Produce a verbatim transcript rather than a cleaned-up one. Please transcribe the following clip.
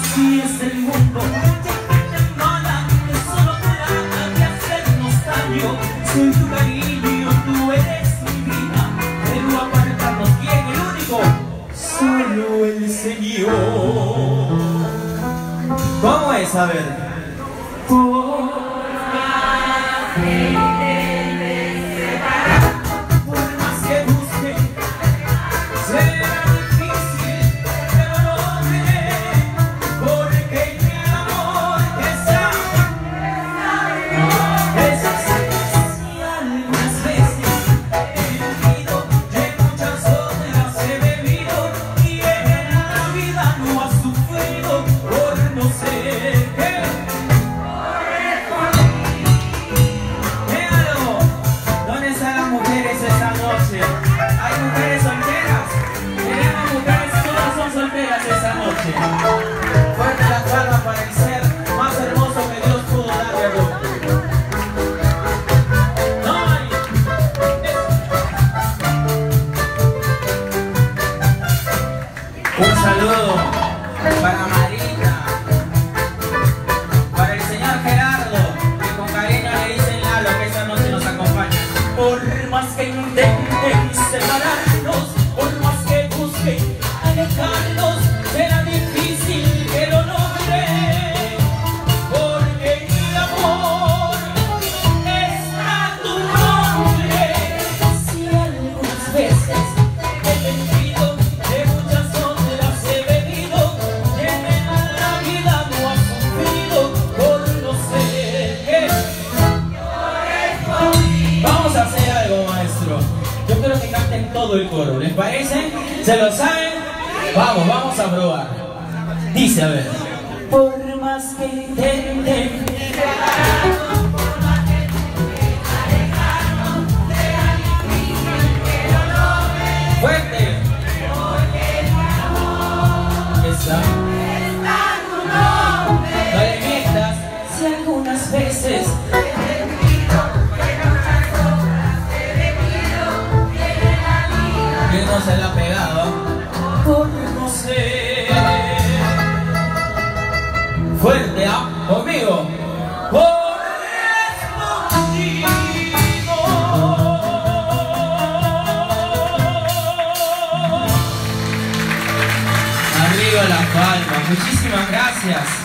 Así es el mundo, gente mala que solo trata de hacernos daño. Soy tu cariño, tú eres mi vida, pero apartarnos, ¿quién? El único, solo el Señor. ¿Cómo es? A ver. Por más que intentes separar, por más que busque, será difícil que lo logre, porque el amor está es especial. Algunas veces he vivido, de muchas otras he bebido, y en la vida no ha sufrido por no ser qué. ¿Dónde están las mujeres esta noche? ¿Hay mujeres solteras? Tenemos mujeres que todas son solteras esta noche. Fuerte la palma para el ser más hermoso que Dios pudo darle al hombre. ¡No hay! Un saludo para Marita, para el señor Gerardo, que con cariño le dicen Lalo, que esta noche nos acompaña. Por más que intenten separarnos, por más que busquen alejarnos, será difícil que lo logre, porque el amor está tu nombre. Si algunas veces he mentido, de muchas otras he bebido, y en la vida no ha sufrido por no ser qué. Vamos a hacer algo, maestro. Yo quiero que canten todo el coro, ¿les parece? ¿Se lo saben? Vamos, vamos a probar. Dice, a ver. Por más que intenten separarnos, por más que busquen alejarnos, será difícil que lo logren. ¡Fuerte! Porque el amor está está tu nombre. No le mientas. Si algunas veces no se la ha pegado por no sé. Fuerte, ¿ah? Conmigo. Por escondido. Arriba las palmas. Muchísimas gracias.